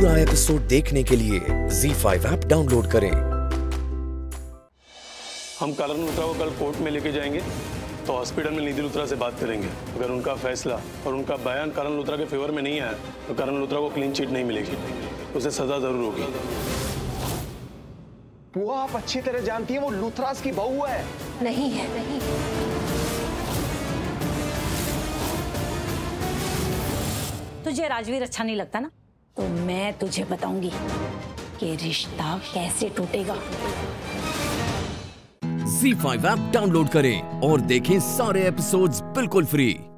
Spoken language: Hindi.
पूरा एपिसोड देखने के लिए ZEE5 ऐप डाउनलोड करें। हम करण लूथरा को कल कोर्ट में लेके जाएंगे तो हॉस्पिटल में निधि लूथरा से बात करेंगे। अगर उनका फैसला और उनका बयान करण लूथरा के फेवर में नहीं आया तो करण लूथरा को क्लीन चिट नहीं मिलेगी, उसे सजा जरूर होगी। बुआ, आप अच्छी तरह जानती हैं वो लूथरास की बहू है। नहीं है, नहीं। तुझे राजवीर अच्छा नहीं लगता ना, तो मैं तुझे बताऊंगी कि रिश्ता कैसे टूटेगा। ZEE5 ऐप डाउनलोड करें और देखें सारे एपिसोड्स बिल्कुल फ्री।